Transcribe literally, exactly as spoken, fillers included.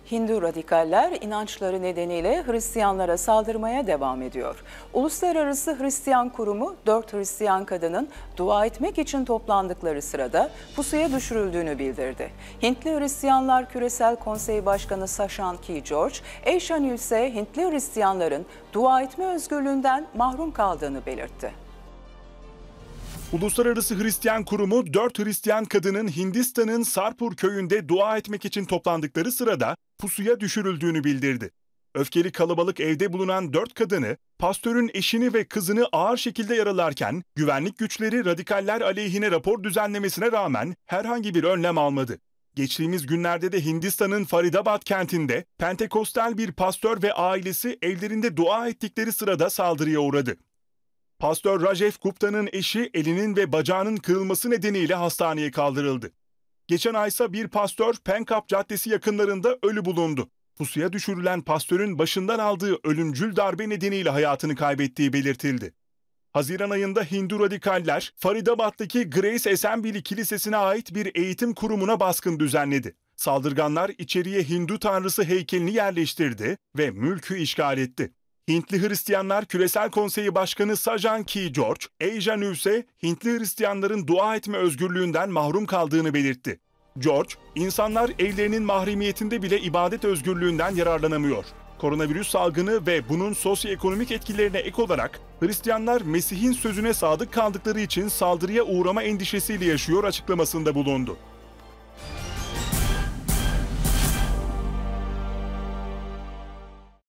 Hindu radikaller inançları nedeniyle Hristiyanlara saldırmaya devam ediyor. Uluslararası Hristiyan Kurumu dört Hristiyan kadının dua etmek için toplandıkları sırada pusuya düşürüldüğünü bildirdi. Hintli Hristiyanlar Küresel Konseyi Başkanı Shashank George, Asia News'e Hintli Hristiyanların dua etme özgürlüğünden mahrum kaldığını belirtti. Uluslararası Hristiyan Kurumu dört Hristiyan kadının Hindistan'ın Sarpur köyünde dua etmek için toplandıkları sırada pusuya düşürüldüğünü bildirdi. Öfkeli kalabalık evde bulunan dört kadını, pastörün eşini ve kızını ağır şekilde yaralarken güvenlik güçleri radikaller aleyhine rapor düzenlemesine rağmen herhangi bir önlem almadı. Geçtiğimiz günlerde de Hindistan'ın Faridabad kentinde Pentekostal bir pastör ve ailesi evlerinde dua ettikleri sırada saldırıya uğradı. Pastör Rajev Gupta'nın eşi elinin ve bacağının kırılması nedeniyle hastaneye kaldırıldı. Geçen aysa bir pastör Penkap Caddesi yakınlarında ölü bulundu. Pusuya düşürülen pastörün başından aldığı ölümcül darbe nedeniyle hayatını kaybettiği belirtildi. Haziran ayında Hindu radikaller Faridabad'daki Grace Assembly Kilisesi'ne ait bir eğitim kurumuna baskın düzenledi. Saldırganlar içeriye Hindu tanrısı heykelini yerleştirdi ve mülkü işgal etti. Hintli Hristiyanlar Küresel Konseyi Başkanı Shashank George, Asia News'e Hintli Hristiyanların dua etme özgürlüğünden mahrum kaldığını belirtti. George, insanlar evlerinin mahremiyetinde bile ibadet özgürlüğünden yararlanamıyor. Koronavirüs salgını ve bunun sosyoekonomik etkilerine ek olarak Hristiyanlar Mesih'in sözüne sadık kaldıkları için saldırıya uğrama endişesiyle yaşıyor açıklamasında bulundu.